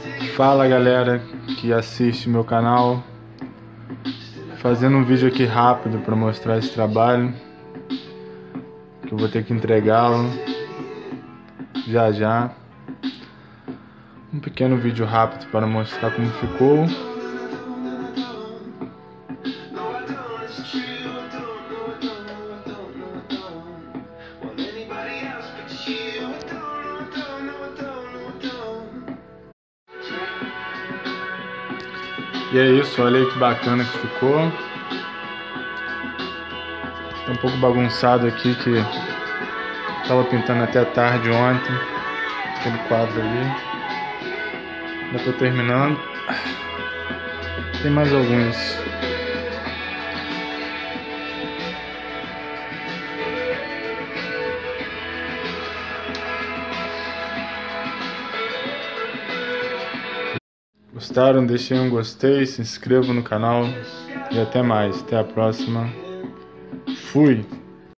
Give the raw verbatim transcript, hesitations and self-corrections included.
Fala galera que assiste meu canal, fazendo um vídeo aqui rápido para mostrar esse trabalho, que eu vou ter que entregá-lo já já. Um pequeno vídeo rápido para mostrar como ficou. E é isso, olha aí que bacana que ficou. Tá um pouco bagunçado aqui, que tava pintando até tarde ontem. Aquele quadro ali. Já tô terminando. Tem mais alguns. Gostaram? Deixem um gostei, se inscrevam no canal e até mais. Até a próxima. Fui!